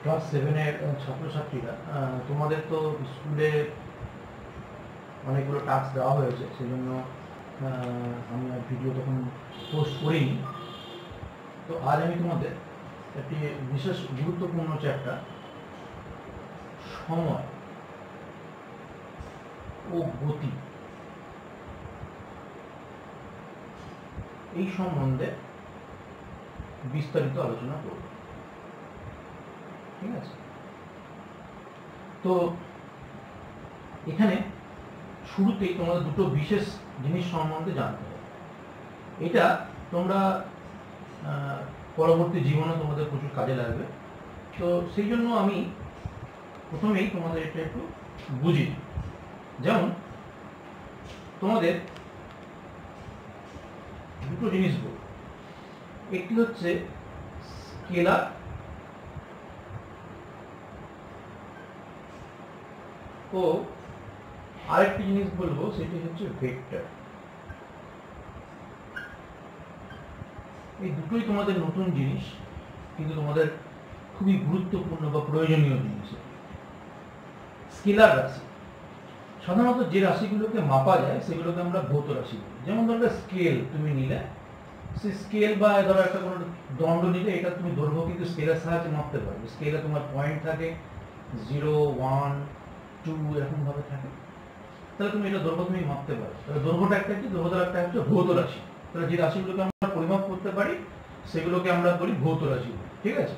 Class 7 এর ছাত্রছাত্রীরা, তোমাদের তো স্কুলে অনেকগুলো টাস্ক দেওয়া হয়েছে, সেই জন্য আমি আর ভিডিও তখন পোস্ট করিনি। তো আজ আমি তোমাদের একটি বিশেষ গুরুত্বপূর্ণ চ্যাপ্টার সময় ও গতি এই সম্বন্ধে বিস্তারিত আলোচনা করব। ঠিক আছে, তো এখানে শুরুতেই তোমাদের দুটো বিশেষ জিনিস সম্বন্ধে জানতে হবে। এটা তোমরা পরবর্তী জীবনে তোমাদের প্রচুর কাজে লাগবে। তো সেই জন্য আমি প্রথমেই তোমাদের এটা একটু বুঝিয়ে দিই। যেমন তোমাদের দুটো জিনিস বলব, একটি হচ্ছে স্কেলার ও আরেকটি জিনিস বলবো, সেটি হচ্ছে ভেক্টর। এই দুটোই তোমাদের নতুন জিনিস, কিন্তু তোমাদের খুবই গুরুত্বপূর্ণ বা প্রয়োজনীয় জিনিস। স্কেলার রাশি, সাধারণত যে রাশিগুলোকে মাপা যায় সেগুলোকে আমরা ভৌত রাশি বলি। যেমন ধরো স্কেল তুমি নিলে, সেই স্কেল বা ধরো একটা কোনো দণ্ড নিলে, এটা তুমি দৈর্ঘ্য কিন্তু স্কেলের সাহায্যে মাপতে পারবে। স্কেলে তোমার পয়েন্ট থাকে 0, 1, 2 এরকম ভাবে থাকে, তাহলে তুমি এটা দৈর্ঘ্য তুমি মাপতে পারো। তাহলে দৈর্ঘ্যটা একটা কি, দৈর্ঘ্যটা একটা হচ্ছে ভৌত রাশি। তাহলে যে রাশিগুলোকে আমরা পরিমাপ করতে পারি সেগুলোকে আমরা বলি ভৌত রাশি। ঠিক আছে,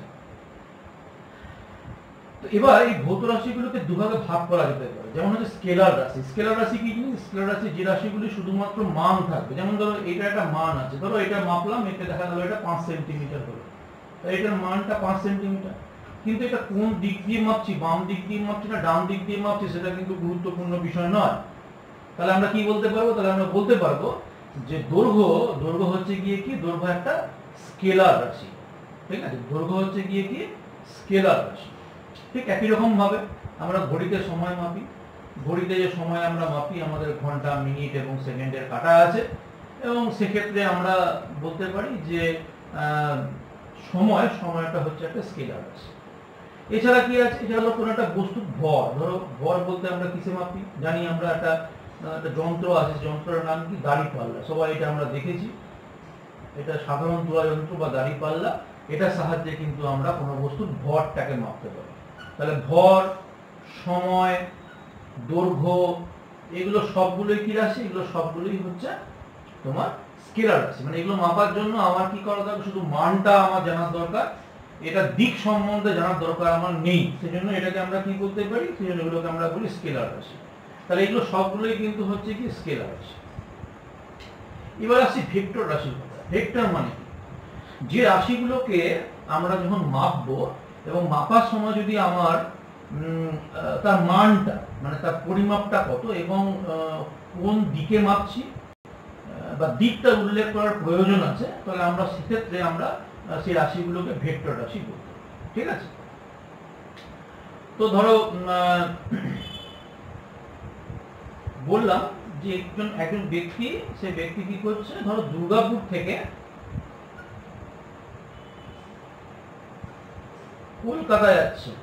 তো এবার এই ভৌত রাশিগুলোকে দুভাগে ভাগ করা যেতে পারে। যেমন হচ্ছে স্কেলার রাশি। স্কেলার রাশি কি জিনিস? স্কেলার রাশি যে রাশিগুলি শুধুমাত্র মান থাকবে। যেমন ধরো এটা একটা মান আছে, ধরো এটা মাপলাম, এটা দেখা গেল এটা 5 সেন্টিমিটার হলো, তাই এটার মানটা 5 সেন্টিমিটার। কিন্তু এটা কোন দিক দিয়ে মাপছি, বাম দিক দিয়ে মাপছি না ডান দিক দিয়ে মাপছি, সেটা কিন্তু গুরুত্বপূর্ণ বিষয় নয়। তাহলে আমরা কি বলতে পারবো? তাহলে আমরা বলতে পারবো যে দৈর্ঘ্য হচ্ছে গিয়ে কি, দৈর্ঘ্য একটা স্কেলার রাশি। ঠিক আছে, দৈর্ঘ্য হচ্ছে গিয়ে কি স্কেলার রাশি। ঠিক একই রকম ভাবে আমরা ঘড়িতে সময় মাপি। ঘড়িতে যে সময় আমরা মাপি, আমাদের ঘন্টা, মিনিট এবং সেকেন্ডের কাঁটা আছে, এবং সেক্ষেত্রে আমরা বলতে পারি যে সময়টা হচ্ছে একটা স্কেলার রাশি। এছাড়া কি আছে? এটা হলো কোনো একটা বস্তুর ভর। ধরো ভর বলতে আমরা কিসে মাপি জানি? আমরা একটা যন্ত্র আছে, যন্ত্রের নাম কি দাঁড়িপাল্লা। সবাই এটা আমরা দেখেছি, এটা সাধারণ তুলা যন্ত্র বা দাঁড়িপাল্লা। এটার সাহায্যে কিন্তু আমরা কোনো বস্তুর ভরটাকে মাপতে পারি। তাহলে ভর, সময়, দৈর্ঘ্য, এগুলো সবগুলোই কি রাশি? এগুলো সবগুলোই হচ্ছে তোমার স্কেলার রাশি। মানে এগুলো মাপার জন্য আমার কি করা দরকার? শুধু মানটা আমার জানার দরকার, এটা দিক সম্বন্ধে জানার দরকার আমার নেই। সেজন্য এটাকে আমরা কি বলতে পারি? সেজন্য এগুলোকে আমরা বলি স্কেলার রাশি। তাহলে এগুলো সবগুলোই কিন্তু হচ্ছে কি স্কেলার রাশি। এবার আসছি ভেক্টর রাশির কথা। ভেক্টর মানে কি? যে রাশিগুলোকে আমরা যখন মাপবো, এবং মাপার সময় যদি আমার তার মানটা, মানে তার পরিমাপটা কত এবং কোন দিকে মাপছি বা দিকটা উল্লেখ করার প্রয়োজন আছে, তাহলে আমরা সেক্ষেত্রে আমরা সেই রাশিগুলোকে ভেক্টর রাশি বলতে পারি। ঠিক আছে, তো ধরো বললাম যে একজন ব্যক্তি, সে ব্যক্তি কি করছে, ধরো দুর্গাপুর থেকে কলকাতা যাচ্ছে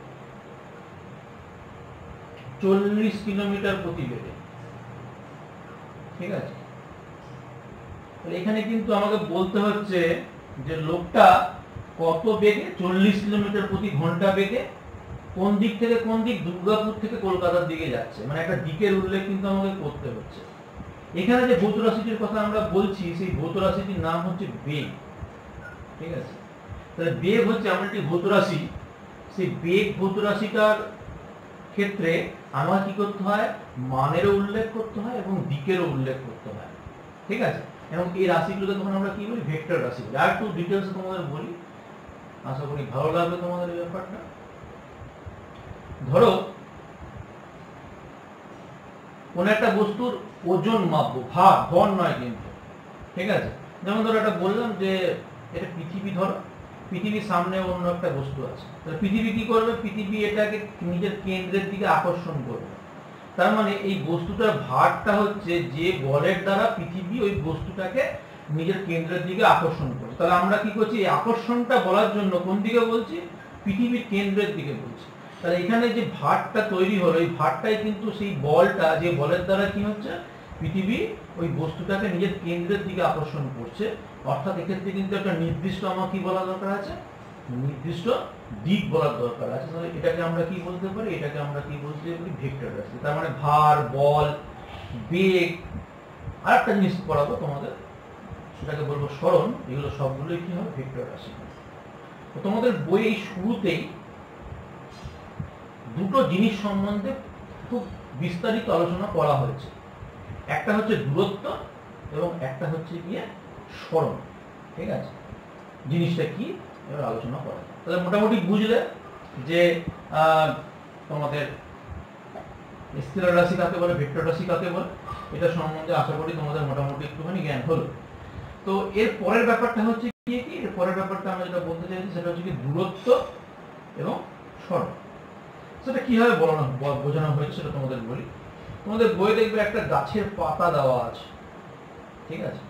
40 কিলোমিটার প্রতি বেগে। ঠিক আছে, এখানে কিন্তু আমাকে বলতে হচ্ছে যে লোকটা কত বেগে, 40 কিলোমিটার প্রতি ঘন্টা বেগে কোন দিক থেকে কোন দিক, দুর্গাপুর থেকে কলকাতার দিকে যাচ্ছে। মানে একটা দিকের উল্লেখ কিন্তু আমাকে করতে হচ্ছে। এখানে যে ভৌত রাশিটির কথা আমরা বলছি, সেই ভৌত রাশিটির নাম হচ্ছে বেগ। ঠিক আছে, তাহলে বেগ হচ্ছে এমন একটি ভৌত রাশি, সেই বেগ ভৌত রাশিটার ক্ষেত্রে আমার কি করতে হয়? মানেরও উল্লেখ করতে হয় এবং দিকেরও উল্লেখ করতে হয়। ঠিক আছে, এবং এই রাশিগুলোকে তখন আমরা কি বলি? ভেক্টর রাশি বলি। আর একটু ডিটেলস তোমাদের বলি, আশা করি ভালো লাগবে তোমাদের এই ব্যাপারটা। ধরো কোন একটা বস্তুর ওজন মাপবো, ভর নয় কিন্তু। ঠিক আছে, যেমন ধরো এটা বললাম যে এটা পৃথিবী। ধরো পৃথিবীর সামনে অন্য একটা বস্তু আছে, তাহলে পৃথিবী কি করবে? পৃথিবী এটাকে নিজের কেন্দ্রের দিকে আকর্ষণ করবে। তার মানে এই বস্তুটার ভারটা হচ্ছে যে বলের দ্বারা পৃথিবী ওই বস্তুটাকে নিজের কেন্দ্রের দিকে আকর্ষণ করে। তাহলে আমরা কি করছি? এই আকর্ষণটা বলার জন্য কোন দিকে বলছি? পৃথিবীর কেন্দ্রের দিকে বলছে। তাহলে এখানে যে ভারটা তৈরি হলো, এই ভারটাই কিন্তু সেই বলটা, যে বলের দ্বারা কি হচ্ছে, পৃথিবী ওই বস্তুটাকে নিজের কেন্দ্রের দিকে আকর্ষণ করছে। অর্থাৎ এক্ষেত্রে কিন্তু একটা নির্দিষ্ট আমার কি বলা দরকার আছে, নির্দিষ্ট দিক বলার দরকার আছে। তাহলে এটাকে আমরা কি বলতে পারি, এটাকে আমরা কি বলতে পারি, ভেক্টর রাশি। তার মানে ভার, বল, বেগ, আর একটা জিনিস পড়াবো তোমাদের, সেটাকে বলবো সরণ। এগুলো সবগুলোই কি হবে, ভেক্টর রাশি। তো তোমাদের বইয়ের শুরুতেই দুটো জিনিস সম্বন্ধে খুব বিস্তারিত আলোচনা করা হয়েছে। একটা হচ্ছে দূরত্ব এবং একটা হচ্ছে গিয়ে সরণ। ঠিক আছে, জিনিসটা কি এবার আলোচনা করা যায়। তাহলে মোটামুটি বুঝলে যে তোমাদের স্কেলার রাশি কাকে বলে, ভেক্টর রাশি কাকে বলে, এটা সম্বন্ধে আশা করি তোমাদের মোটামুটি একটুখানি জ্ঞান হলো। তো এর পরের ব্যাপারটা হচ্ছে কি, এর পরের ব্যাপারটা আমরা যেটা বলতে চাইছি সেটা হচ্ছে কি দূরত্ব এবং সরণ। সেটা কিভাবে বোঝানো হয়েছে সেটা তোমাদের বলি। তোমাদের বইয়ে দেখবে একটা গাছের পাতা দেওয়া আছে, ঠিক আছে।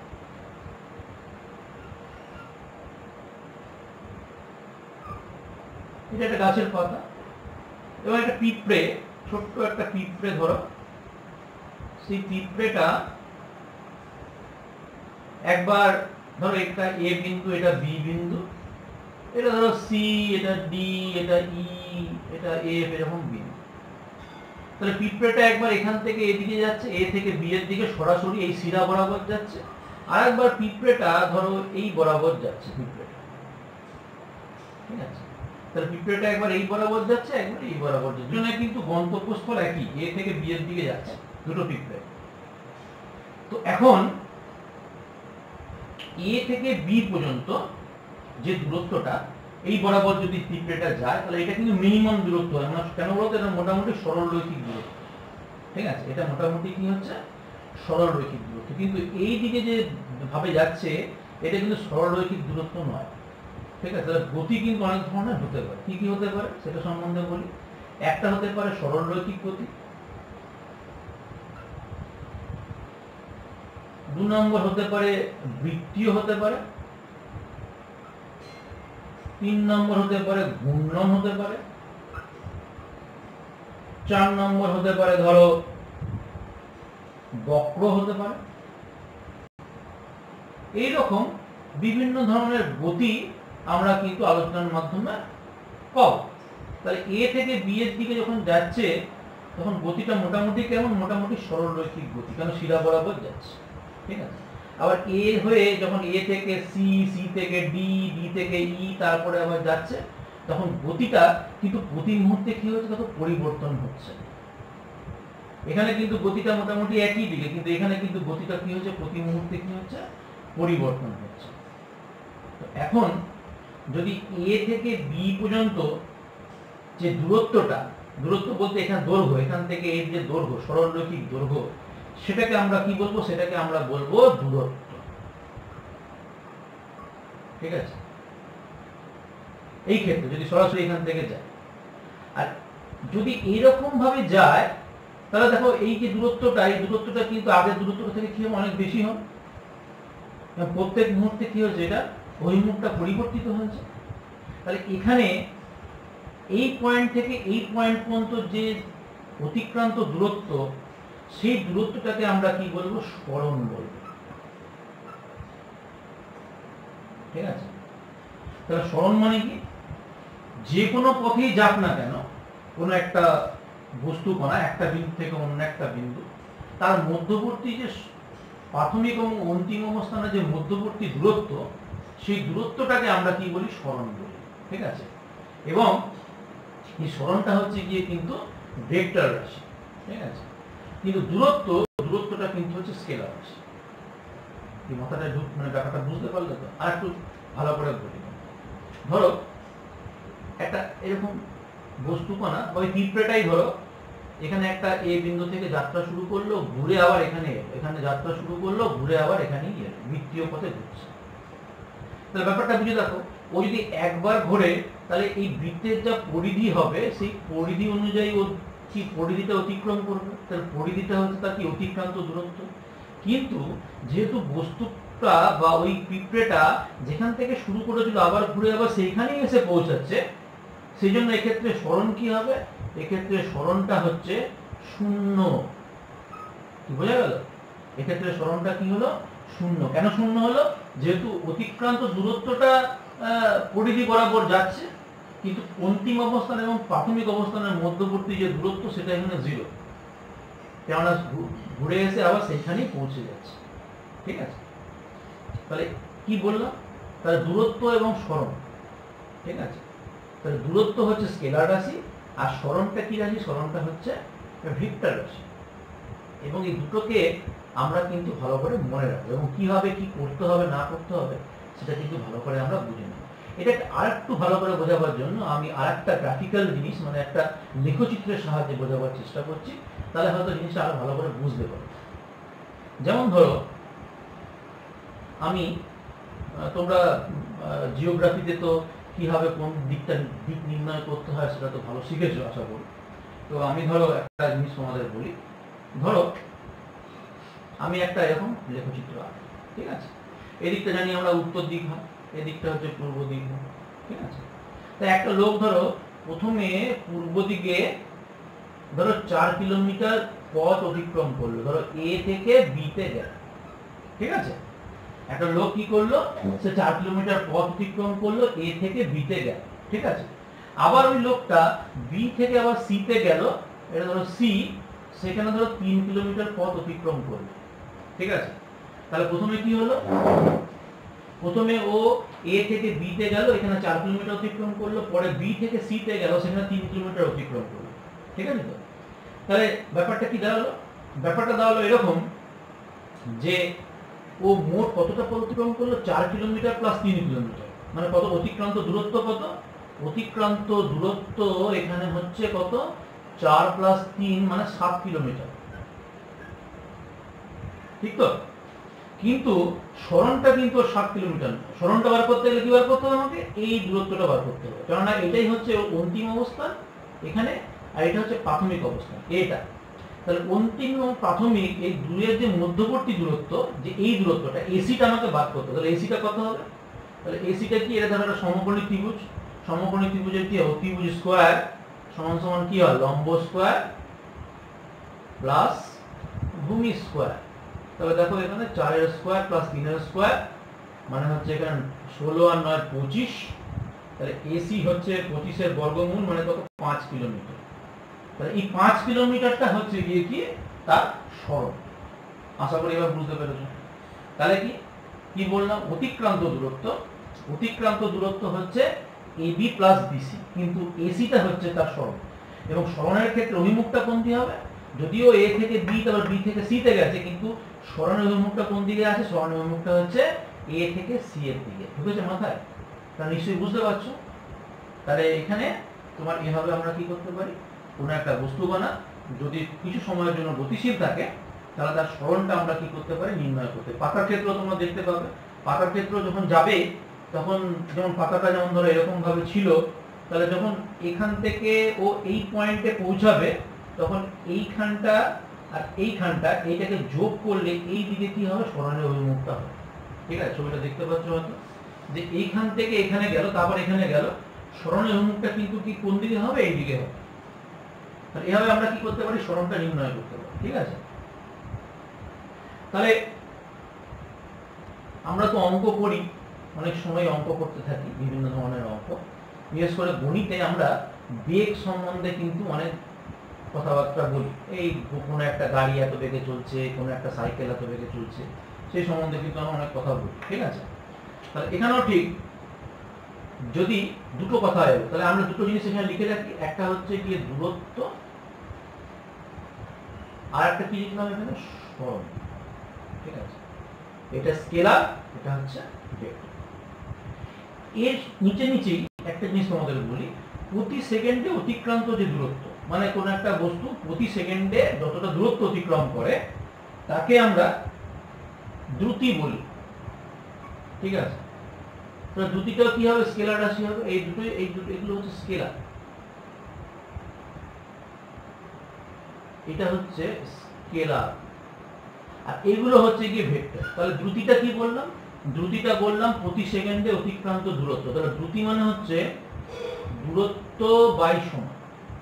এটা একটা গাছের পাতা এবং একটা পিঁপড়ে, ছোট্ট একটা পিঁপড়ে ধরো, সেই পিঁপড়েটা একবার ধরো এটা এ বিন্দু, এটা বি বিন্দু, এটা ধরো সি, এটা ডি, এটা ই, এটা এফ, এরকম বিন্দু। তাহলে পিঁপড়েটা একবার এখান থেকে এদিকে যাচ্ছে, এ থেকে বি এর দিকে সরাসরি এই শিরা বরাবর যাচ্ছে, আর একবার পিঁপড়েটা ধরো এই বরাবর যাচ্ছে পিঁপড়েটা, ঠিক আছে। তাহলে পিঁপড়েটা একবার এই বরাবর যাচ্ছে, একবার এই বরাবর যাচ্ছে, দুজনে কিন্তু গন্তব্যস্থল একই, এ থেকে বি এর দিকে যাচ্ছে দুটো পিঁপড়ে। তো এখন এ থেকে বি পর্যন্ত যে দূরত্বটা, এই বরাবর যদি পিঁপড়েটা যায় তাহলে এটা কিন্তু মিনিমাম দূরত্ব হয়। আমরা কেন বলতো, এটা মোটামুটি সরলরৈখিক দূরত্ব, ঠিক আছে। এটা মোটামুটি কি হচ্ছে, সরলরৈখিক দূরত্ব। কিন্তু এই দিকে যে ভাবে যাচ্ছে এটা কিন্তু সরলরৈখিক দূরত্ব নয়, ঠিক আছে। তাহলে গতি কিন্তু অনেক ধরনের হতে পারে। কি কি হতে পারে সেটা সম্বন্ধে বলি। একটা হতে পারে সরলরৈখিক গতি, 2 নম্বর হতে পারে বৃত্তীয় হতে পারে, 3 নম্বর হতে পারে ঘূর্ণন হতে পারে, 4 নম্বর হতে পারে ধরো বক্র হতে পারে। এইরকম বিভিন্ন ধরনের গতি আমরা কিন্তু আলোচনার মাধ্যমে পাবো। তাহলে এ থেকে বি এর দিকে যখন যাচ্ছে তখন গতিটা মোটামুটি কেমন, মোটামুটি সরলরৈখিক গতি, কারণ শিরা বরাবর যাচ্ছে, ঠিক আছে। আবার এ হয়ে যখন এ থেকে সি, সি থেকে ডি, ডি থেকে ই, তারপরে আবার যাচ্ছে, তখন গতিটা কিন্তু প্রতি মুহূর্তে কি হচ্ছে, তখন পরিবর্তন হচ্ছে। এখানে কিন্তু গতিটা মোটামুটি একই দিকে, কিন্তু এখানে কিন্তু গতিটা কি হচ্ছে, প্রতি মুহূর্তে কি হচ্ছে, পরিবর্তন হচ্ছে। এখন যদি এ থেকে বি পর্যন্ত যে দূরত্বটা, দূরত্ব বলতে এখানে দৈর্ঘ্য, এখান থেকে এর যে দৈর্ঘ্য, সরলরৈখিক দৈর্ঘ্য, সেটাকে আমরা কি বলবো, সেটাকে আমরা বলবো দূরত্ব, ঠিক আছে। এই ক্ষেত্রে যদি সরাসরি এখান থেকে যায়, আর যদি এইরকম ভাবে যায় তাহলে দেখো এই যে দূরত্বটা, এই দূরত্বটা কিন্তু আগের দূরত্বটা থেকে কি হবে, অনেক বেশি হবে। প্রত্যেক মুহূর্তে কি হচ্ছে, এটা অভিমুখটা পরিবর্তিত হয়েছে। তাহলে এখানে এই পয়েন্ট থেকে এই পয়েন্ট পর্যন্ত যে অতিক্রান্ত দূরত্ব, সেই দূরত্বটাকে আমরা কি বলবো, সরণ বলবো, ঠিক আছে। তাহলে সরণ মানে কি, যে কোনো পথেই যাক না কেন, কোনো একটা বস্তু কণা একটা বিন্দু থেকে অন্য একটা বিন্দু, তার মধ্যবর্তী যে প্রাথমিক এবং অন্তিম অবস্থানের যে মধ্যবর্তী দূরত্ব, সেই দূরত্বটাকে আমরা কি বলি, সরণ বলি, ঠিক আছে। এবং এই সরণটা হচ্ছে গিয়ে কিন্তু ভেক্টর রাশি, ঠিক আছে। কিন্তু দূরত্বটা কিন্তু হচ্ছে স্কেলার রাশি। এই মাথাটা মানে ব্যাপারটা বুঝতে পারলে তো? আর একটু ভালো করে বলি, ধরো একটা এরকম বস্তু কণা, ওই পিঁপড়েটাই ধরো এখানে একটা এ বিন্দু থেকে যাত্রা শুরু করলো, ঘুরে আবার এখানে যাত্রা শুরু করলো, ঘুরে আবার এখানেই এলো, বৃত্তীয় পথে ঘুরছে। তাহলে ব্যাপারটা বুঝে দেখো, ও যদি একবার ঘোরে তাহলে এই বৃত্তের যা পরিধি হবে, সেই পরিধি অনুযায়ী ও কি পরিধিটা অতিক্রম করবে, তার পরিধিটা হচ্ছে তার কি অতিক্রান্ত দূরত্ব। কিন্তু যেহেতু বস্তুটা বা ওই পিঁপড়েটা যেখান থেকে শুরু করেছিল আবার ঘুরে আবার সেইখানেই এসে পৌঁছাচ্ছে, সেই জন্য এক্ষেত্রে সরণ কি হবে, এক্ষেত্রে সরণটা হচ্ছে শূন্য। কি বোঝা গেল? এক্ষেত্রে সরণটা কি হলো, শূন্য। কেন শূন্য হলো? যেহেতু অতিক্রান্ত দূরত্বটা পরিধি বরাবর যাচ্ছে, কিন্তু অন্তিম অবস্থান এবং প্রাথমিক অবস্থানের মধ্যবর্তী যে দূরত্ব সেটা এখানে 0, কেননা ঘুরে এসে আবার সেখানেই পৌঁছে যাচ্ছে। ঠিক আছে, তাহলে কি বললাম, তাহলে দূরত্ব এবং সরণ। ঠিক আছে, তাহলে দূরত্ব হচ্ছে স্কেলার রাশি, আর সরণটা কি রাশি, সরণটা হচ্ছে ভেক্টর রাশি। এবং এই দুটোকে আমরা কিন্তু ভালো করে মনে রাখবো, এবং কিভাবে কি করতে হবে না করতে হবে সেটা কিন্তু ভালো করে আমরা বুঝে নেব। এটা আরেকটু ভালো করে বোঝাবার জন্য আমি আরেকটা গ্রাফিক্যাল জিনিস, মানে একটা লেখচিত্রের সাহায্যে বোঝাবার চেষ্টা করছি, তাহলে হয়তো জিনিসটা আরো ভালো করে বুঝতে পারবে। যেমন ধরো, আমি তোমরা জিওগ্রাফিতে তো কিভাবে কোন দিক নির্ণয় করতে হয় সেটা তো ভালো শিখেছো আশা করি। তো আমি ধরো একটা জিনিস তোমাদের বলি, ধরো আমি একটা এরকম লেখচিত্র আঁকি। ঠিক আছে, এদিকটা জানি আমরা উত্তর দিক হয়, এদিকটা হচ্ছে পূর্ব দিক হয়। ঠিক আছে, তাই একটা লোক ধরো প্রথমে পূর্ব দিকে ধরো 4 কিলোমিটার পথ অতিক্রম করলো, ধরো এ থেকে বি তে গেল। ঠিক আছে, একটা লোক কি করলো, সে 4 কিলোমিটার পথ অতিক্রম করলো, এ থেকে বি তে গেল। ঠিক আছে, আবার ওই লোকটা বি থেকে আবার সি তে গেল, এটা ধরো সি, সেখানে ধরো 3 কিলোমিটার পথ অতিক্রম করলো। ঠিক আছে, তাহলে প্রথমে কি হলো, প্রথমে ও এ থেকে বি তে গেল, এখানে 4 কিলোমিটার অতিক্রম করলো, পরে বি থেকে সি তে গেল, সেখানে 3 কিলোমিটার অতিক্রম করলো। ঠিক আছে, তো তাহলে ব্যাপারটা কি দাঁড়ালো, ব্যাপারটা দাঁড়ালো এরকম যে ও মোট কতটা পথ অতিক্রম করলো, 4 কিলোমিটার প্লাস 3 কিলোমিটার, মানে কত অতিক্রান্ত দূরত্ব, কত অতিক্রান্ত দূরত্ব এখানে হচ্ছে কত, 4 প্লাস 3 মানে 7 কিলোমিটার। ঠিক তো, কিন্তু সরণটা কিন্তু 7 কিলোমিটার। সরণটা বার করতে গেলে কি বার করতে হবে, আমাকে এই দূরত্বটা বার করতে হবে, কেননা এটাই হচ্ছে অন্তিম অবস্থান এখানে, আর এটা হচ্ছে প্রাথমিক অবস্থান এটা। তাহলে অন্তিম এবং প্রাথমিক এই দুয়ের যে মধ্যবর্তী দূরত্ব, যে এই দূরত্বটা এসিটা আমাকে বাদ করতে হবে। তাহলে এসিটা কত হবে, তাহলে এসিটা কি, এটা ধরো একটা সমকোণী ত্রিভুজ, সমকোণী ত্রিভুজের কি হবে, ত্রিভুজ স্কয়ার সমান সমান কি হয়, লম্ব স্কয়ার প্লাস ভূমি স্কয়ার। তবে দেখো এখানে 4 এর স্কয়ার প্লাস 3 এর স্কয়ার মানে হচ্ছে এখানে 16 আর 9 25, তাহলে এসি হচ্ছে 25 এর বর্গমূল, মানে কত, 5 কিলোমিটার। তাহলে এই 5 কিলোমিটারটা হচ্ছে গিয়ে কি তার সরণ। আশা করি এবার বুঝতে পেরেছো। তাহলে কি কি বললাম, অতিক্রান্ত দূরত্ব, অতিক্রান্ত দূরত্ব হচ্ছে এবি প্লাস বিসি, কিন্তু এসিটা হচ্ছে তার সরণ। এবং সরণের ক্ষেত্রে অভিমুখটা কোনটি হবে, যদিও এ থেকে বি, তারপর বি থেকে সি তে গেছে, কিন্তু সরণের অভিমুখটা কোন দিকে আছে, সরণের অভিমুখটা হচ্ছে এ থেকে সি এর দিকে। ঢুকেছে মাথায়? তা নিশ্চয়ই বুঝতে পারছো। তাহলে এখানে তোমার এভাবে আমরা কি করতে পারি, কোনো একটা বস্তু বানা যদি কিছু সময়ের জন্য গতিশীল থাকে, তাহলে তার সরণটা আমরা কি করতে পারি, নির্ণয় করতে। পাতার ক্ষেত্র তোমরা দেখতে পাবে, পাতার ক্ষেত্র যখন যাবে তখন, যেমন পাতাটা যেমন ধরো এরকম ভাবে ছিল, তাহলে যখন এখান থেকে ও এই পয়েন্টে পৌঁছাবে, তখন এইখানটা আর এইখানটা এইটাকে যোগ করলে এই দিকে কি হবে, সরণের অভিমুখটা হবে। ঠিক আছে, ছবিটা দেখতে পাচ্ছ হয়তো, যে এইখান থেকে এখানে গেল, তারপর এখানে গেল, সরণের অভিমুখটা কিন্তু কি কোন দিকে হবে, এই দিকে হবে। তাহলে এভাবে আমরা কি করতে পারি, সরণটা নির্ণয় করতে পারি। ঠিক আছে, তাহলে আমরা তো অঙ্ক করি, অনেক সময় অঙ্ক করতে থাকি, বিভিন্ন ধরনের অঙ্ক, বিশেষ করে গণিতে আমরা বেগ সম্বন্ধে কিন্তু অনেক কথাবার্তা বলি। এই কোনো একটা গাড়ি এত বেগে চলছে, কোনো একটা সাইকেল এত বেগে চলছে, সেই সম্বন্ধে কিন্তু আমরা অনেক কথা বলি। ঠিক আছে, তাহলে এখানেও ঠিক, যদি দুটো কথা এলো, তাহলে আমরা দুটো জিনিস এখানে লিখে রাখি, একটা হচ্ছে গিয়ে দূরত্ব, আর একটা কি লিখলাম এখানে, সরণ। ঠিক আছে, এটা স্কেলার, এটা হচ্ছে ভেক্টর। এর নিচে নিচেই একটা জিনিস তোমাদের বলি, প্রতি সেকেন্ডে অতিক্রান্ত যে দূরত্ব, মানে কোন একটা বস্তু প্রতি সেকেন্ডে যতটা দূরত্ব অতিক্রম করে তাকে আমরা দ্রুতি বলি। ঠিক আছে, তো দ্রুতিটাও কি হবে, স্কেলার রাশি হবে। এই দুটো এগুলো হচ্ছে স্কেলার, এটা হচ্ছে স্কেলার, আর এগুলো হচ্ছে গিয়ে ভেক্টর। তাহলে দ্রুতিটা কি বললাম, দ্রুতিটা বললাম প্রতি সেকেন্ডে অতিক্রান্ত দূরত্ব। তাহলে দ্রুতি মানে হচ্ছে দূরত্ব বাই সময়।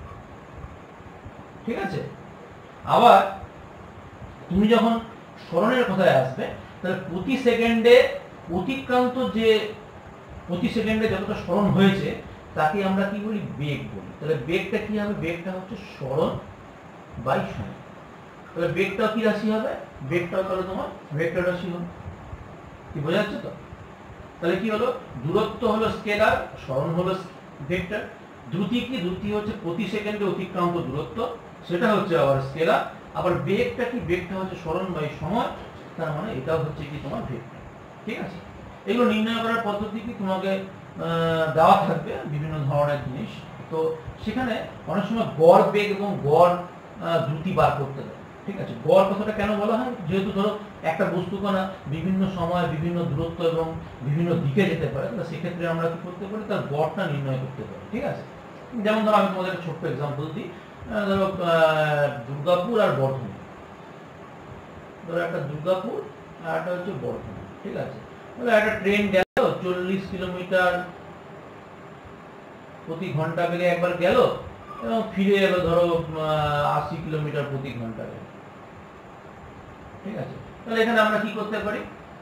ঠিক আছে, আবার তুমি যখন সরণের কথায় আসবে তাহলে প্রতি সেকেন্ডে অতিক্রান্ত যে প্রতি সেকেন্ডে যতটা সরণ হয়েছে তাকে আমরা কি বলি, বেগ বলি। তাহলে বেগটা কি হবে, বেগটা হচ্ছে সরণ বাই সময়। তাহলে বেগটাও কি রাশি হবে, বেগটাও তাহলে তোমার ভেক্টর রাশি হবে। কি বোঝা যাচ্ছে তো? তাহলে কি হলো, দূরত্ব হলো স্কেলার, সরণ হলো ভেক্টর। দ্রুতি কি, দ্রুতি হচ্ছে প্রতি সেকেন্ডে অতিক্রান্ত দূরত্ব, সেটা হচ্ছে আবার স্কেলার। আবার বেগটা কি, বেগটা হচ্ছে সরণ বাই সময়, তার মানে এটাও হচ্ছে কি তোমার ভেক্টর। ঠিক আছে, এগুলো নির্ণয় করার পদ্ধতি কি তোমাকে দেওয়া থাকবে বিভিন্ন ধরনের জিনিস। তো সেখানে অনেক সময় গড় বেগ এবং গড় দ্রুতি বার করতে দেয়। ঠিক আছে, গড় কথাটা কেন বলা হয়, যেহেতু ধরো একটা বস্তুকণা বিভিন্ন সময় বিভিন্ন দূরত্ব এবং বিভিন্ন দিকে যেতে পারে, তাহলে সেক্ষেত্রে আমরা কি করতে পারি, তার গড়টা নির্ণয় করতে পারি। ঠিক আছে, যেমন ধরো আমি তোমাদের একটা ছোট্ট এক্সাম্পল দিই। ধরো দুর্গাপুর আর বর্ধমান, ধরো একটা দুর্গাপুর আর একটা হচ্ছে বর্ধমান। ঠিক আছে, তাহলে একটা ট্রেন গেল 40 কিলোমিটার প্রতি ঘন্টা বেগে একবার গেল এবং ফিরে এলো ধরো 80 কিলোমিটার প্রতি ঘন্টা বেগে। ঠিক আছে, তাহলে এখানে আমরা কি করতে পারি,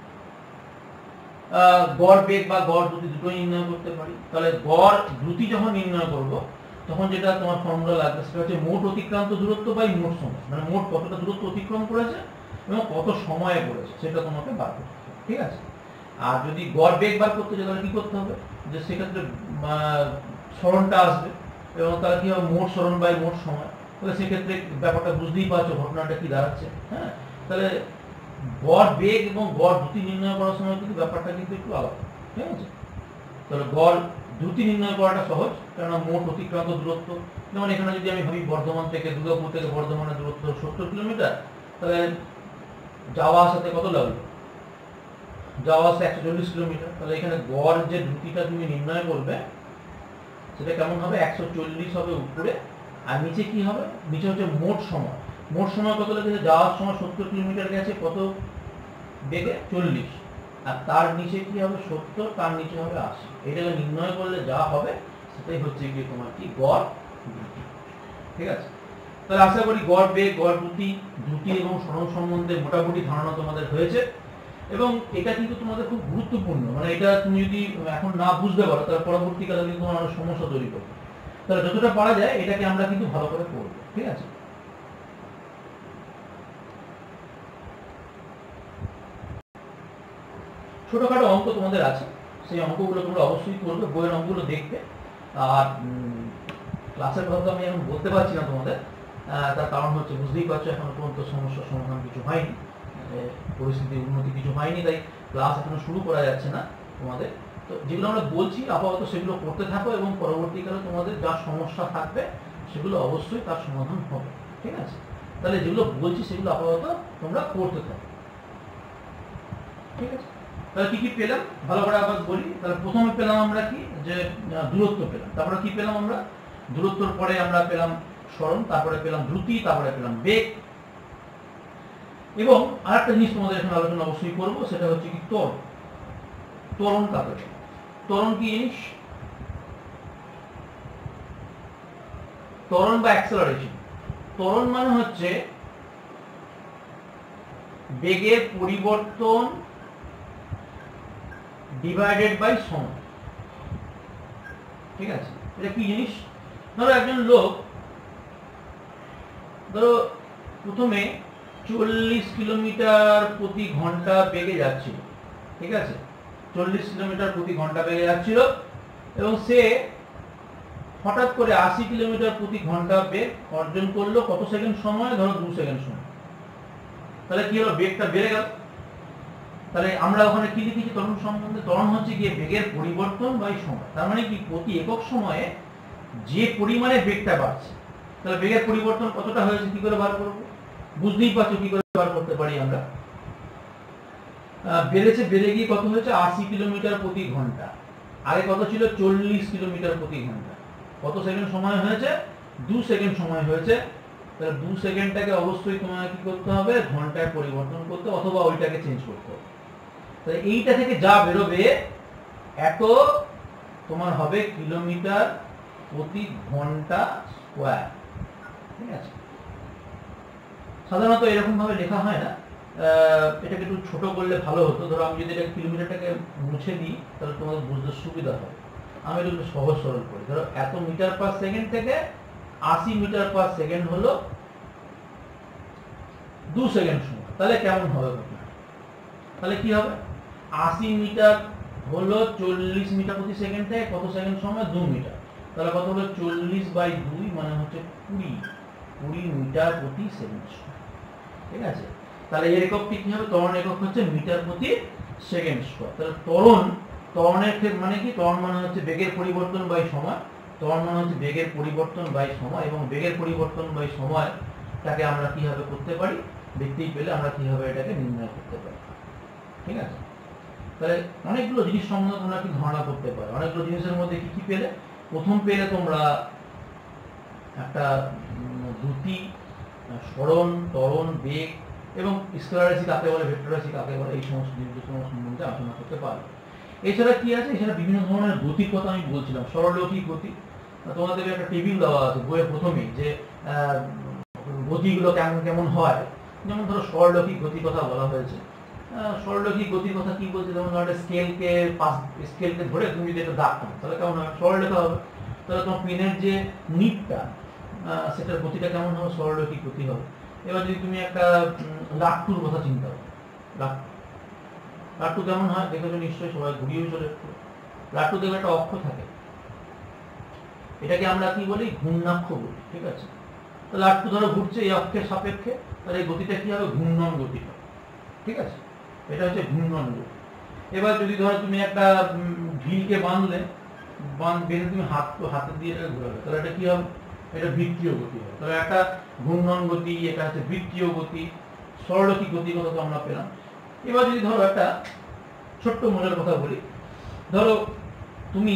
গড় বেগ বা গড় দ্রুতি দুটোই নির্ণয় করতে পারি। তাহলে গড় দ্রুতি যখন নির্ণয় করব তখন যেটা তোমার ফর্মুলা লাগবে সেটা হচ্ছে মোট অতিক্রান্ত দূরত্ব বাই মোট সময়, মানে মোট কতটা দূরত্ব অতিক্রম করেছে এবং কত সময়ে করেছে সেটা তোমাকে বার করতে হবে। ঠিক আছে, আর যদি গড় বেগ বার করতে চাই তাহলে কি করতে হবে, যে সেক্ষেত্রে সরণটা আসবে এবং তাহলে কি হবে, মোট সরণ বাই মোট সময়। তাহলে সেক্ষেত্রে ব্যাপারটা বুঝতেই পারছো ঘটনাটা কি দাঁড়াচ্ছে। হ্যাঁ, তাহলে গড় বেগ এবং গড় দ্রুতি নির্ণয় করার সময় কিন্তু ব্যাপারটা কিন্তু একটু আলাদা। ঠিক আছে, তাহলে গড় দ্রুতি নির্ণয় করাটা সহজ, কারণ মোট অতিক্রান্ত দূরত্ব। যেমন এখানে যদি আমি ভাবি বর্ধমান থেকে দুর্গাপুর থেকে বর্ধমানের দূরত্ব 70 কিলোমিটার, তাহলে যাওয়া আসাতে কত লাগলো, যাওয়া আসা 140 কিলোমিটার। তাহলে এখানে গড় যে দ্রুতিটা তুমি নির্ণয় করবে সেটা কেমন হবে, 140 হবে উপরে, আর নিচে কি হবে, নিচে হচ্ছে মোট সময়। মোট সময় কত লেগেছে, যাওয়ার সময় 70 কিলোমিটার গেছে কত বেগে, 40, আর তার নিচে কি হবে 70, তার নিচে হবে 80। এটাকে নির্ণয় করলে যা হবে সেটাই হচ্ছে গিয়ে তোমার কি গড় দ্রুতি। ঠিক আছে, তাহলে আশা করি গড় বেগ, গড় দ্রুতি, দ্রুতি এবং সরণ সম্বন্ধে মোটামুটি ধারণা তোমাদের হয়েছে। এবং এটা কিন্তু তোমাদের খুব গুরুত্বপূর্ণ, মানে এটা তুমি যদি এখন না বুঝতে পারো তাহলে পরবর্তীকালে কিন্তু তোমার অনেক সমস্যা তৈরি করবে। তাহলে যতটা পারা যায় এটাকে আমরা কিন্তু ভালো করে পড়বো। ঠিক আছে, ছোটখাটো অঙ্ক তোমাদের আছে, সেই অঙ্কগুলো তোমরা অবশ্যই করবে, বইয়ের অঙ্কগুলো দেখবে। আর ক্লাসের কথা তো আমি এখন বলতে পারছি না তোমাদের, তার কারণ হচ্ছে বুঝতেই পারছো এখনো পর্যন্ত সমস্যার সমাধান কিছু হয়নি, পরিস্থিতির উন্নতি কিছু হয়নি, তাই ক্লাস এখনো শুরু করা যাচ্ছে না তোমাদের। তো যেগুলো আমরা বলছি আপাতত সেগুলো করতে থাকো এবং পরবর্তীকালে তোমাদের যা সমস্যা থাকবে সেগুলো অবশ্যই তার সমাধান হবে। ঠিক আছে, তাহলে যেগুলো বলছি সেগুলো আপাতত তোমরা করতে থাকো। ঠিক আছে, তাহলে কি কি পেলাম ভালো করে আবার বলি। তাহলে প্রথমে পেলাম আমরা কি, যে দূরত্ব পেলাম, তারপরে কি পেলাম আমরা, দূরত্বর পরে আমরা পেলাম সরণ, তারপরে পেলাম দ্রুতি, তারপরে পেলাম বেগ। এবং আরেকটা জিনিস তোমাদের এখানে আলোচনা অবশ্যই করবো, সেটা হচ্ছে কি ত্বরণ। ত্বরণ কাকে, ত্বরণ কি জিনিস, ত্বরণ বা অ্যাক্সেলারেশন। ত্বরণ মানে হচ্ছে বেগের পরিবর্তন ডিভাইডেড বাই সময়। ঠিক আছে, এটা কি জিনিস, ধরো একজন লোক ধরো প্রথমে 40 কিলোমিটার প্রতি ঘন্টা বেগে যাচ্ছিল। ঠিক আছে, 40 কিলোমিটার প্রতি ঘন্টা বেগে যাচ্ছিল এবং সে হঠাৎ করে 80 কিলোমিটার প্রতি ঘন্টা বেগ অর্জন করলো কত সেকেন্ড সময়, ধরো 2 সেকেন্ড সময়। তাহলে কি হলো, বেগটা বেড়ে গেল। তাহলে আমরা ওখানে কি লিখেছি ত্বরণ সম্বন্ধে, ত্বরণ হচ্ছে গিয়ে বেগের পরিবর্তন বাই সময়। তার মানে কি, প্রতি একক সময়ে যে পরিমাণে বেগটা বাড়ছে, তাহলে বেগের পরিবর্তন কতটা হয়েছে কি করে বার করবো, বুঝতেই পারছো কি করে বার করতে পারি আমরা। বেড়েছে, বেড়ে গিয়ে কত হয়েছে 80 কিলোমিটার প্রতি ঘন্টা, আগে কত ছিল 40 কিলোমিটার প্রতি ঘন্টা, কত সেকেন্ড সময় হয়েছে, 2 সেকেন্ড সময় হয়েছে। তাহলে 2 সেকেন্ডটাকে অবশ্যই তোমাকে কি করতে হবে, ঘন্টায় পরিবর্তন করতে অথবা ওইটাকে চেঞ্জ করতে হবে। তাহলে এইটা থেকে যা বেরোবে এত তোমার হবে কিলোমিটার প্রতি ঘন্টা স্কোয়ার। ঠিক আছে, সাধারণত এরকম ভাবে লেখা হয় না, এটাকে একটু ছোট করলে ভালো হতো। ধরো আমি যদি এটা কিলোমিটারটাকে মুছে দিই তাহলে তোমাদের বুঝতে সুবিধা হয়। আমি একটু সহজ সরল করি। ধরো এত মিটার পার সেকেন্ড থেকে 80 মিটার পার সেকেন্ড হলো 2 সেকেন্ড সময়। তাহলে কেমন হবে ঘটনা? তাহলে কি হবে? 80 মিটার হলো 40 মিটার প্রতি সেকেন্ড থেকে কত সেকেন্ড সময়? 2 মিটার। তাহলে কত হলো? 40/2 মানে হচ্ছে 20 মিটার প্রতি সেকেন্ড সময়। ঠিক আছে, তাহলে এর এককটি কি হবে? ত্বরণ একক হচ্ছে মিটার প্রতি সেকেন্ড স্কয়ার। তাহলে ত্বরণের মানে কি? ত্বরণ মানে হচ্ছে বেগের পরিবর্তন বাই সময়। ত্বরণ মানে হচ্ছে বেগের পরিবর্তন বাই সময়, এবং বেগের পরিবর্তন বাই সময়টাকে আমরা কিভাবে করতে পারি? দেখতেই পেলে আমরা কিভাবে এটাকে নির্ণয় করতে পারি। ঠিক আছে, তাহলে অনেকগুলো জিনিস সম্বন্ধে তোমরা কি ধারণা করতে পারো। অনেকগুলো জিনিসের মধ্যে কি কি পেলে? প্রথম পেলে তোমরা একটা দ্রুতি, সরণ, ত্বরণ, বেগ এবং স্কেলার রাশি কাকে বলে, ভেক্টর রাশি কাকে বলে, এই সমস্ত জিনিসগুলো সম্বন্ধে আলোচনা করতে পারবে। এছাড়া কি আছে? এছাড়া বিভিন্ন ধরনের গতির কথা আমি বলছিলাম, সরলরৈখিক গতি। তোমাদের একটা টেবিল দেওয়া আছে বইয়ের প্রথমেই, যে গতিগুলো কেমন কেমন হয়। যেমন ধরো সরলরৈখিক গতির কথা বলা হয়েছে। সরলরৈখিক গতির কথা কি বলছে? যেমন ধরো স্কেলকে ধরে তুমি যদি একটা দাগ টানো তাহলে কেমন হবে? সরলরেখা হবে। তাহলে তোমার পেনের যে নিটটা, সেটার গতিটা কেমন হবে? সরলরৈখিক গতি হবে। এবার যদি তুমি একটা লাট্টুর কথা চিন্তা করো, লাট্টু কেমন হয় দেখেছো নিশ্চয়ই, সবাই ঘুরিয়েও চলে। লাট্টু দেখবে একটা অক্ষ থাকে, এটাকে আমরা কি বলি? ঘূর্ণাক্ষ বলি। ঠিক আছে, তো লাট্টু ধরো ঘুরছে এই অক্ষের সাপেক্ষে, তাহলে এই গতিটা কি হবে? ঘূর্ণন গতি হবে। ঠিক আছে, এটা হচ্ছে ঘূর্ণন গতি। এবার যদি ধরো তুমি একটা ঢিলকে বেঁধে তুমি হাতে দিয়ে এটাকে ঘোরাবে, তাহলে এটা কি হবে? এটা বৃত্তীয় গতি হবে। তাহলে একটা ঘূর্ণন গতি, এটা হচ্ছে বৃত্তীয় গতি। সরলরৈখিক গতির কথা তো আমরা পেলাম। এবার যদি ধরো একটা ছোট্ট মজার কথা বলি, ধরো তুমি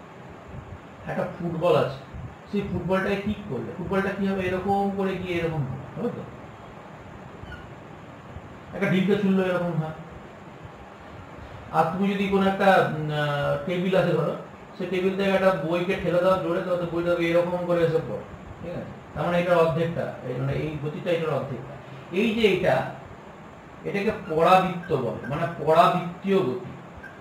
একটা ফুটবল আছে, সেই ফুটবলটাকে কিক করলে ফুটবলটা কি হবে? এরকম করে গিয়ে এরকম হবে তো। একটা ঢিলকে ছুড়লো এরকম হয়। আর তুমি যদি কোনো একটা টেবিল আছে ধরো, সেই টেবিল থেকে একটা বইকে ঠেলে দাও জোরে, তো বইটা এরকম করে এসে পড়ে। ঠিক আছে, তার মানে এটার অর্ধেকটা, মানে এই গতিটা এটার অর্ধেকটা। এই যে এটাকে পরাবৃত্ত বলে, মানে পরাবৃত্তীয় গতি।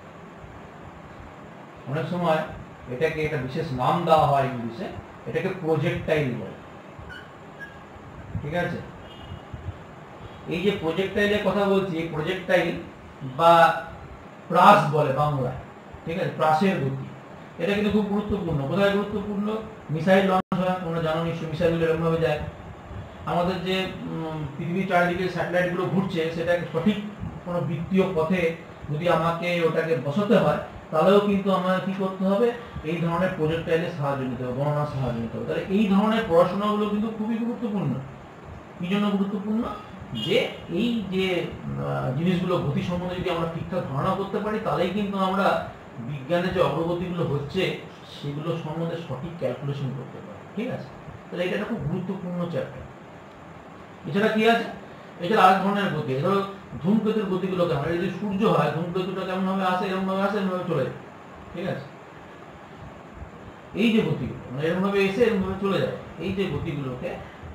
অনেক সময় এটাকে একটা বিশেষ নাম দেওয়া হয় ইংলিশে, এটাকে প্রজেক্টাইল বলে। ঠিক আছে, এই যে প্রজেক্টাইলের কথা বলছি, এই প্রজেক্টাইল বা প্রাস বলে বাংলায়। ঠিক আছে, প্রাসের গতি এটা কিন্তু খুব গুরুত্বপূর্ণ। কোথায় গুরুত্বপূর্ণ? মিসাইল লঞ্চ হয়, তোমরা জানো নিশ্চয়ই মিসাইলগুলো এরকম ভাবে যায়। আমাদের যে পৃথিবীর চারিদিকে স্যাটেলাইটগুলো ঘুরছে, সেটা সঠিক কোনো বৃত্তীয় পথে যদি আমাকে ওটাকে বসাতে হয়, তাহলেও কিন্তু আমাকে কি করতে হবে? এই ধরনের প্রজেক্টাইলের সাহায্য নিতে হবে, গণনার সাহায্য নিতে হবে। তাহলে এই ধরনের পড়াশোনাগুলো কিন্তু খুবই গুরুত্বপূর্ণ। কি জন্য গুরুত্বপূর্ণ? যে এই যে জিনিসগুলো গতি সম্বন্ধে যদি আমরা ঠিকঠাক ধারণা করতে পারি, তাহলেই কিন্তু আমরা বিজ্ঞানের যে অগ্রগতিগুলো হচ্ছে সেগুলো সম্বন্ধে সঠিক ক্যালকুলেশন করতে পারি। ঠিক আছে, তাহলে এটা একটা খুব গুরুত্বপূর্ণ চ্যাপ্টার। এছাড়া কি আছে? এছাড়া আরেক ধরনের গতি, ধরো ধূমকেতুর গতিগুলো কেমন? এই যে সূর্য হয়, ধূমকেতুটা কেমন ভাবে আসে? এরকম ভাবে আসে, এরকম ভাবে চলে যায়। ঠিক আছে, এই যে গতিগুলো মানে এরকম ভাবে এসে এরকম ভাবে চলে যায়, এই যে গতিগুলোকে,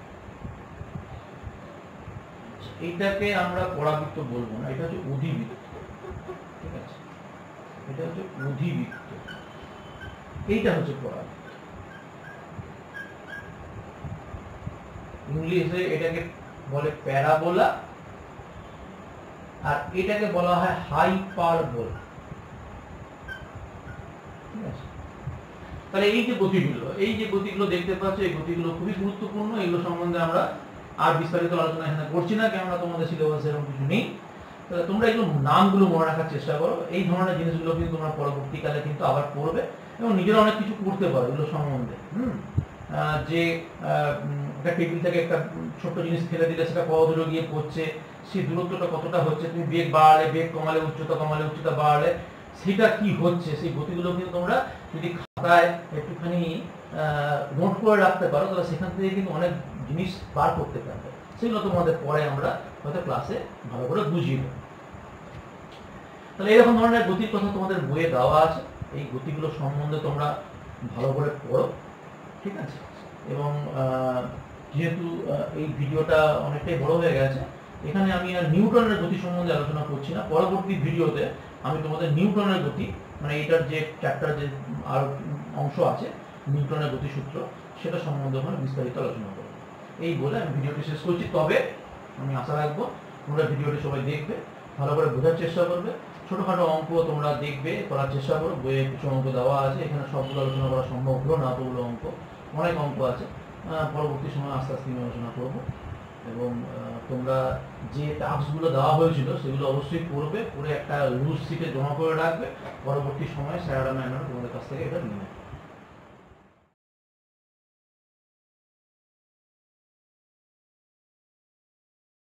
এইটাকে আমরা পরাবৃত্ত বলবো না, এটা হচ্ছে অধিবৃত্ত। ঠিক আছে, এটা হচ্ছে অধিবৃত্ত, এইটা হচ্ছে পরাবৃত্ত। ইংলিশে এটাকে বলে প্যারাবোলা, আর এটাকে বলা হয় হাইপারবোলা। ঠিক আছে, তাহলে এই যে গতিগুলো দেখতে পাচ্ছ, এই গতিগুলো খুবই গুরুত্বপূর্ণ। এগুলো সম্বন্ধে আমরা আর বিস্তারিত আলোচনা এখানে করছি না, কেননা তোমাদের সিলেবাসে এরকম কিছু নেই। তাহলে তোমরা এগুলো নামগুলো মনে রাখার চেষ্টা করো। এই ধরনের জিনিসগুলো কিন্তু তোমরা পরবর্তীকালে কিন্তু আবার পড়বে এবং নিজেরা অনেক কিছু করতে পারো এগুলো সম্বন্ধে। যে একটা টেবিল থেকে একটা ছোট্ট জিনিস ফেলে দিলে সেটা কত দূরে গিয়ে পড়ছে, সেই দূরত্বটা কতটা হচ্ছে, তুমি বেগ বাড়ালে, বেগ কমালে, উচ্চতা বাড়ালে সেটা কি হচ্ছে, সেই গতিগুলো কিন্তু তোমরা যদি খাতায় একটুখানি নোট করে রাখতে পারো, তাহলে সেখান থেকে কিন্তু অনেক জিনিস বার করতে পারবে। সেগুলো তোমাদের পরে আমরা হয়তো ক্লাসে ভালো করে বুঝিয়ে দেবো। তাহলে এরকম ধরনের গতির কথা তোমাদের বইয়ে দেওয়া আছে। এই গতিগুলো সম্বন্ধে তোমরা ভালো করে পড়ো ঠিক আছে। এবং যেহেতু এই ভিডিওটা অনেকটাই বড় হয়ে গেছে, এখানে আমি আর নিউটনের গতি সম্বন্ধে আলোচনা করছি না। পরবর্তী ভিডিওতে আমি তোমাদের নিউটনের গতি, মানে এটার যে চ্যাপ্টার যে আর অংশ আছে নিউটনের গতিসূত্র, সেটা সম্বন্ধে ওখানে বিস্তারিত আলোচনা করব। এই বলে আমি ভিডিওটি শেষ করছি। তবে আমি আশা রাখবো তোমরা ভিডিওটি সবাই দেখবে, ভালো করে বোঝার চেষ্টা করবে। ছোটোখাটো অঙ্ক তোমরা দেখবে, করার চেষ্টা করো। বইয়ে কিছু অঙ্ক দেওয়া আছে, এখানে সবগুলো আলোচনা করা সম্ভব হলো না, অতগুলো অঙ্ক, অনেক অঙ্ক আছে। পরবর্তী সময় আস্তে আস্তে আলোচনা করবো। এবং তোমরা যে টাস্কগুলো দেওয়া হয়েছিল সেগুলো অবশ্যই করবে, করে একটা লুজ শিটে জমা করে রাখবে। পরবর্তী সময়ে স্যারেরা ম্যামরা তোমাদের কাছ থেকে এটা নিয়ে নেবে।